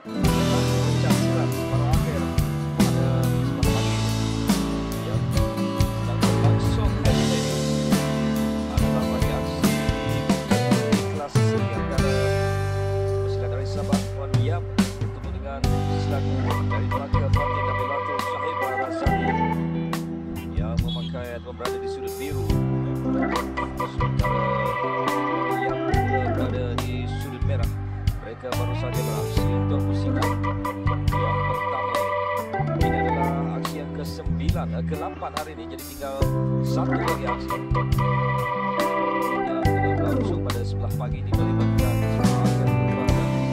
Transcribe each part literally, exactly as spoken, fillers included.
Pecah silat separuh akhir pada sebelah pagi yang sedang berlangsung hari ini adalah bagi aksi kelas C antara pesilat dari Sabah Tuan Yap bertemu dengan pesilat dari Melaka Fatin Nabilatul Sahibah Razali yang memakai atau berada di sudut biru, sementara yang pula berada di sudut merah. Mereka baru saja beraksi untuk pusingan yang pertama. Ini adalah aksi yang ke sembilan, ke lapan hari ini, jadi tinggal satu lagi aksi yang akan berlangsung pada sebelah pagi ini melibatkan sebelah akhir keluarga.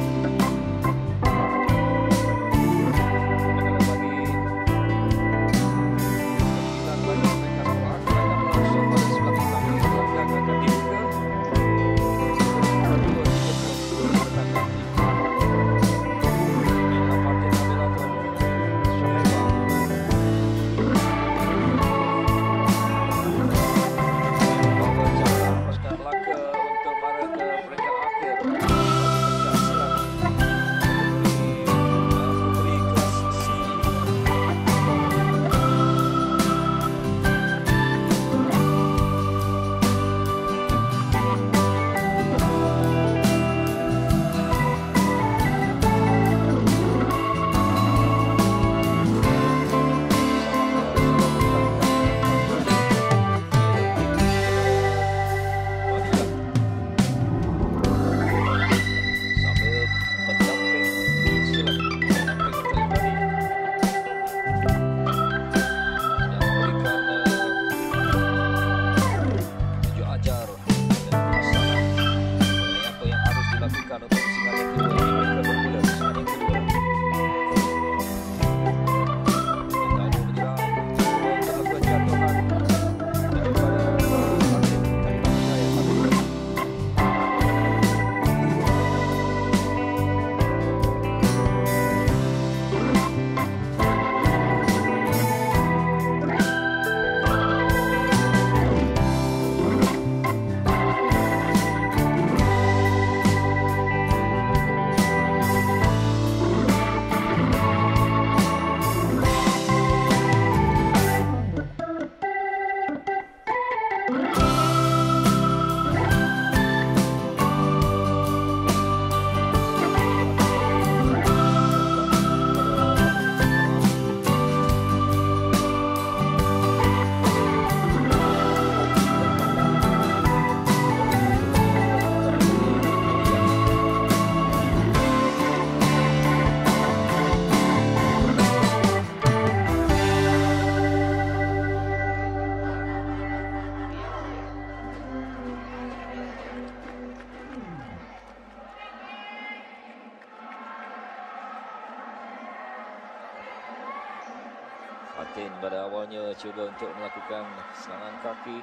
Fatin pada awalnya cuba untuk melakukan serangan kaki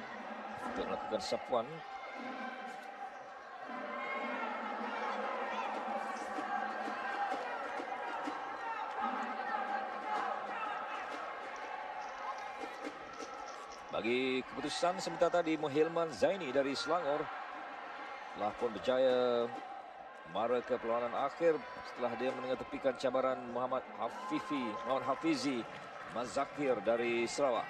untuk melakukan sapuan. Bagi keputusan sementara tadi, Muhilman Zaini dari Selangor telah pun berjaya mara ke perlawanan akhir setelah dia mengetepikan cabaran Muhammad Hafifi, Muhammad Hafizi Mazakir dari Sarawak.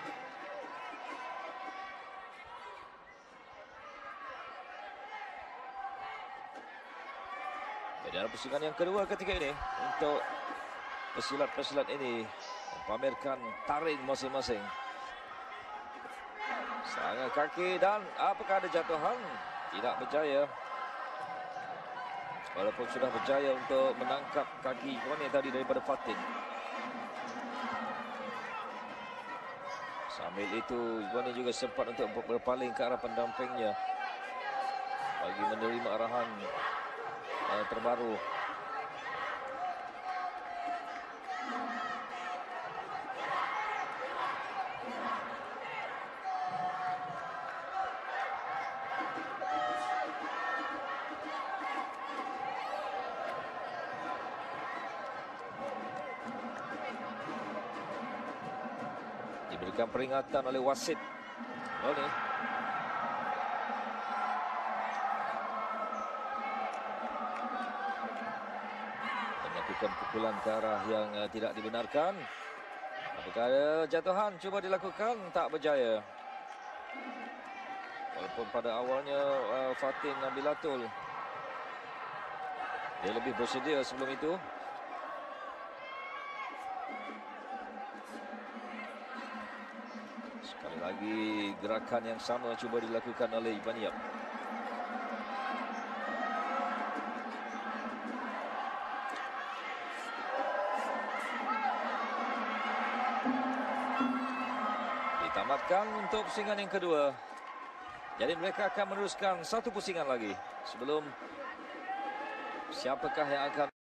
Dalam pusingan yang kedua ketika ini untuk pesilat-pesilat ini memamerkan taring masing-masing. Serangan kaki dan apakah ada jatuhan? Tidak berjaya. Walaupun sudah berjaya untuk menangkap kaki Ikhwani tadi daripada Fatin. Sambil itu Ikhwani juga sempat untuk berpaling ke arah pendampingnya bagi menerima arahan uh, terbaru. Diberikan peringatan oleh wasit. Boleh. melakukan pukulan ke arah yang uh, tidak dibenarkan. Apakah ada jatuhan cuba dilakukan, tak berjaya. Walaupun pada awalnya uh, Fatin Nabilatul dia lebih bersedia sebelum itu. Sekali lagi gerakan yang sama cuba dilakukan oleh Iban Yap. Ditamatkan untuk pusingan yang kedua. Jadi mereka akan meneruskan satu pusingan lagi sebelum siapakah yang akan